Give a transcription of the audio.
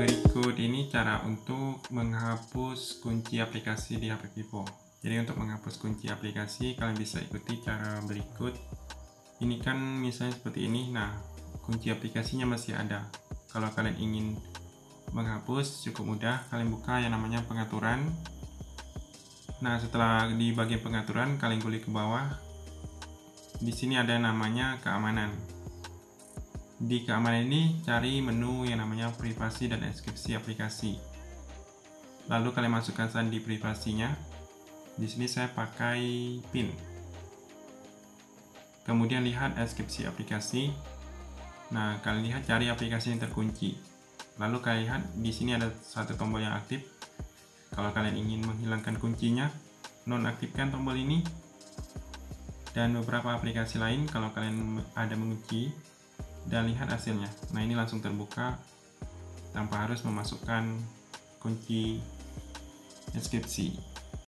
Berikut ini cara untuk menghapus kunci aplikasi di HP Vivo. Jadi untuk menghapus kunci aplikasi kalian bisa ikuti cara berikut. Ini kan misalnya seperti ini. Nah, kunci aplikasinya masih ada. Kalau kalian ingin menghapus cukup mudah, kalian buka yang namanya pengaturan. Nah, setelah di bagian pengaturan kalian kulik ke bawah. Di sini ada namanya keamanan. Di keamanan ini cari menu yang namanya privasi dan enkripsi aplikasi. Lalu kalian masukkan sandi privasinya. Di sini saya pakai PIN. Kemudian lihat enkripsi aplikasi. Nah, kalian lihat cari aplikasi yang terkunci. Lalu kalian lihat di sini ada satu tombol yang aktif. Kalau kalian ingin menghilangkan kuncinya, nonaktifkan tombol ini. Dan beberapa aplikasi lain kalau kalian ada mengunci. Dan lihat hasilnya. Nah, ini langsung terbuka tanpa harus memasukkan kunci enkripsi.